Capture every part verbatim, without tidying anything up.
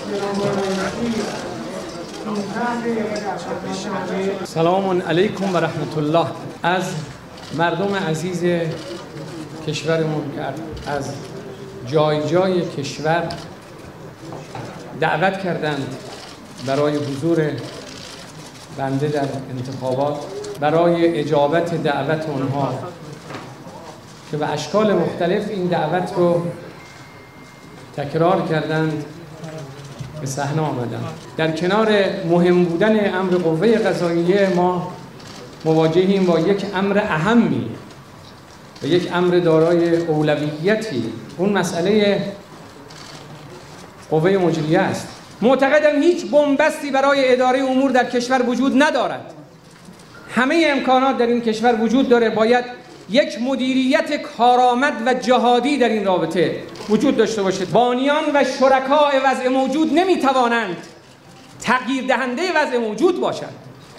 سلام علیکم و رحمت الله. از مردم عزیز کشورمون کرد از جای جای کشور دعوت کردند برای حضور بنده در انتخابات، برای اجابت دعوت اونها که به اشکال مختلف این دعوت رو تکرار کردند، به صحنه آمدند. در کنار مهم بودن امر قوه قضاییه ما مواجهیم با یک امر اهمی و یک امر دارای اولویتی. اون مسئله قوه مجریه است. معتقدم هیچ بنبستی برای اداره امور در کشور وجود ندارد. همه امکانات در این کشور وجود داره. باید یک مدیریت کارآمد و جهادی در این رابطه وجود داشته باشد. بانیان و شرکای وضع موجود نمیتوانند تغییر دهنده وضع موجود باشند.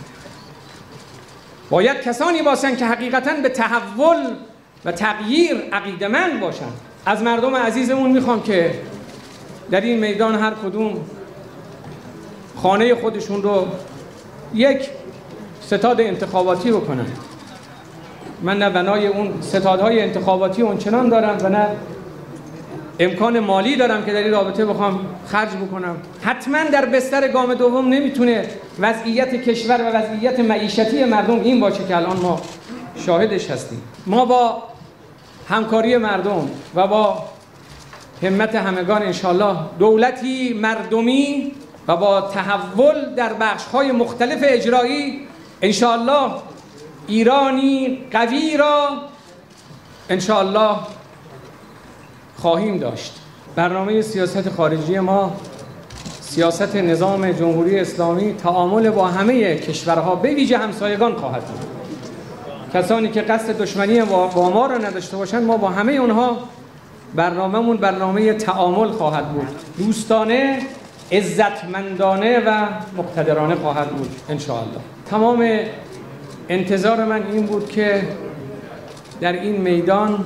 باید کسانی باشند که حقیقتاً به تحول و تغییر عقیده‌مند باشند. از مردم عزیزمون میخوام که در این میدان هر کدوم خانه خودشون رو یک ستاد انتخاباتی بکنن. من نه بنای اون ستادهای انتخاباتی اونچنان دارم و نه امکان مالی دارم که در این رابطه بخوام خرج بکنم. حتما در بستر گام دوم نمیتونه وضعیت کشور و وضعیت معیشتی مردم این باشه که الان ما شاهدش هستیم. ما با همکاری مردم و با همت همگان انشالله دولتی مردمی و با تحول در بخش‌های مختلف اجرایی انشالله ایرانی قوی را انشالله خواهیم داشت. برنامه سیاست خارجی ما سیاست نظام جمهوری اسلامی تعامل با همه کشورها به ویژه همسایگان خواهد بود. کسانی که قصد دشمنی با ما را نداشته باشند ما با همه اونها برنامه‌مون برنامه تعامل خواهد بود. دوستانه، عزتمندانه و مقتدرانه خواهد بود انشاءالله. تمام انتظار من این بود که در این میدان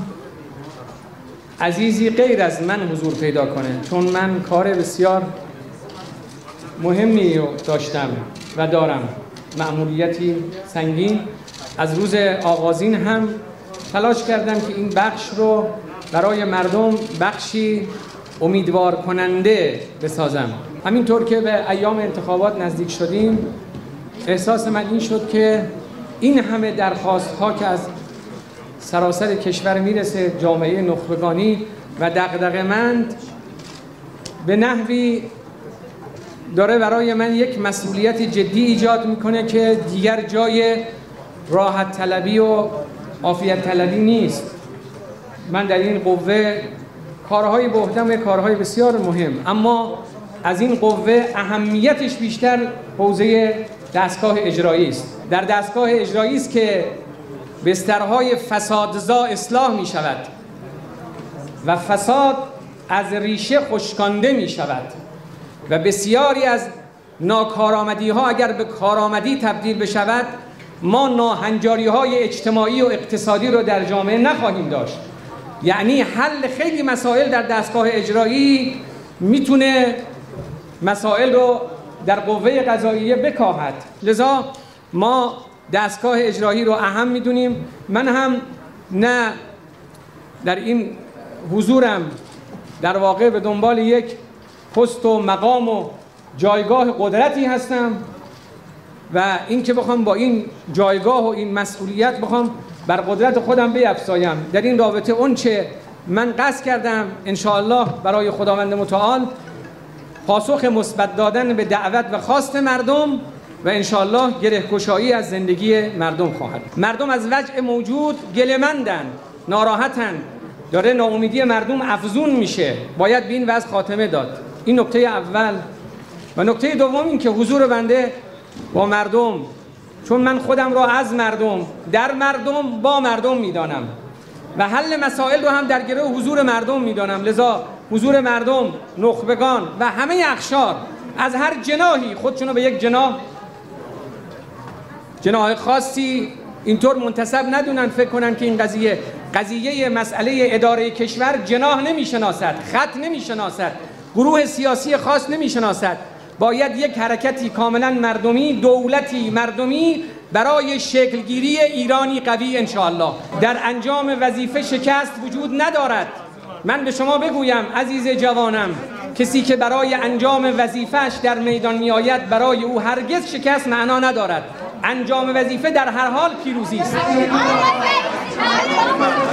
عزیزی غیر از من حضور پیدا کنه، چون من کار بسیار مهمی رو داشتم و دارم، مأموریتی سنگین. از روز آغازین هم تلاش کردم که این بخش رو برای مردم بخشی امیدوار کننده بسازم. همینطور که به ایام انتخابات نزدیک شدیم احساس من این شد که این همه درخواست ها که از سراسر کشور میرسه، جامعه نخبگانی و دغدغه‌مند، به نحوی داره برای من یک مسئولیت جدی ایجاد میکنه که دیگر جای راحت طلبی و عافیت طلبی نیست. من در این قوه کارهای به عهده‌ام، کارهای بسیار مهم، اما از این قوه اهمیتش بیشتر حوزه دستگاه اجرایی است. در دستگاه اجرایی است که بسترهای فسادزا اصلاح می شود و فساد از ریشه خشکانده می شود و بسیاری از ناکارآمدی ها اگر به کارآمدی تبدیل بشود ما ناهنجاری های اجتماعی و اقتصادی رو در جامعه نخواهیم داشت. یعنی حل خیلی مسائل در دستگاه اجرایی میتونه مسائل رو در قوه قضاییه بکاهد. لذا ما دستگاه اجرایی رو اهم میدونیم. من هم نه در این حضورم در واقع به دنبال یک پست و مقام و جایگاه قدرتی هستم و این که بخوام با این جایگاه و این مسئولیت بخوام بر قدرت خودم بیفزایم. در این رابطه اون چه من قصد کردم انشاءالله برای خداوند متعال پاسخ مثبت دادن به دعوت و خواست مردم و انشاءالله گره‌گشایی از زندگی مردم خواهد. مردم از وضع موجود گله‌مندن، ناراحتن، داره ناامیدی مردم افزون میشه. باید به این وضع خاتمه داد. این نکته اول. و نکته دوم این که حضور بنده با مردم، چون من خودم را از مردم، در مردم، با مردم میدانم و حل مسائل رو هم در گروه حضور مردم میدانم. لذا حضور مردم، نخبگان و همه اقشار از هر جناحی خودشونو به یک جناح جناح خاصی اینطور منتسب ندونن، فکر کنن که این قضیه قضیه مسئله اداره کشور جناح نمیشناسد، خط نمیشناسد، گروه سیاسی خاص نمیشناسد. باید یک حرکتی کاملا مردمی، دولتی مردمی برای شکلگیری ایرانی قوی انشاءالله. در انجام وظیفه شکست وجود ندارد. من به شما بگویم عزیز جوانم، کسی که برای انجام وظیفهش در میدان می آید برای او هرگز شکست معنا ندارد. انجام وظیفه در هر حال پیروزی است.